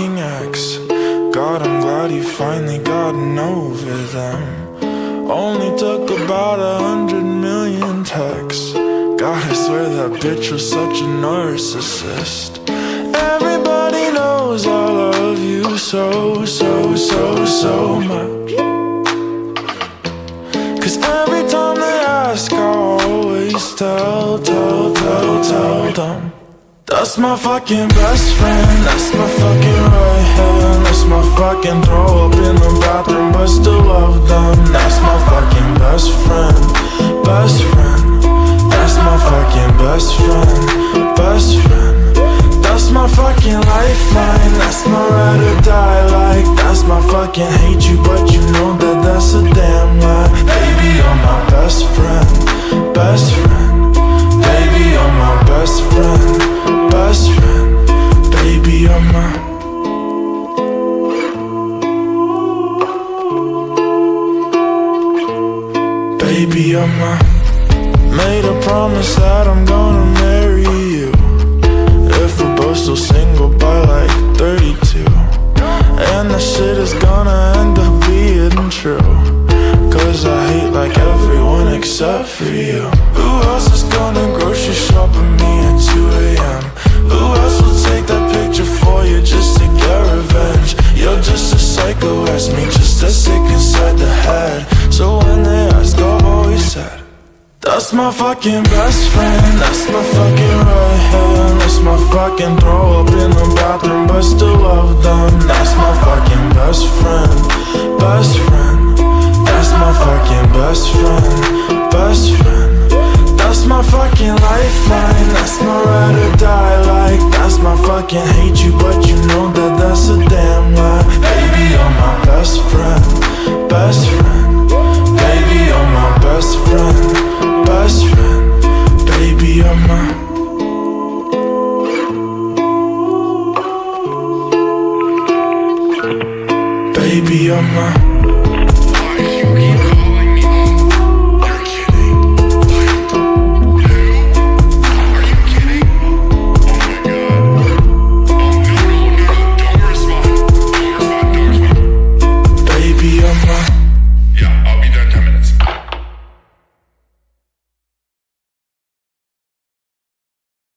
fucking ex. God, I'm glad you finally gotten over them. Only took about 100 million texts. God, I swear that bitch was such a narcissist. Everybody knows I love you so, so, so, so much. Cause every time they ask, I always tell them that's my fucking best friend, that's my fucking right hand, that's my fucking throw up in the bathroom but still love them. That's my fucking best friend, best friend. That's my fucking best friend, best friend. That's my fucking lifeline, that's my ride or die. Like, that's my fucking hate you, but you know that that's a damn lie. Baby, you're my best friend, best friend. Baby, you're my best friend, best friend. Baby, you're my... Baby, you're my... Made a promise that I'm gonna marry you if we're both still single by like 32. And the shit is gonna end up being true, cause I hate like everyone except for you. Who else is gonna grocery shop with me at 2 a.m.? Who else will take that picture for you just to get revenge? You're just as psycho as me, just as sick inside the head. So when they ask, I've always said that's my fucking best friend, that's my fucking right hand, that's my fucking throw up in the bathroom but still love them. That's my fucking best friend, best friend. That's my fucking best friend, best friend. That's my fucking lifeline, that's my ride or die. Like, that's my fucking hate you, but you know that that's a damn lie. Baby, you're my best friend, best friend. Baby, you're my best friend, best friend. Baby, you're my... Baby, you're my...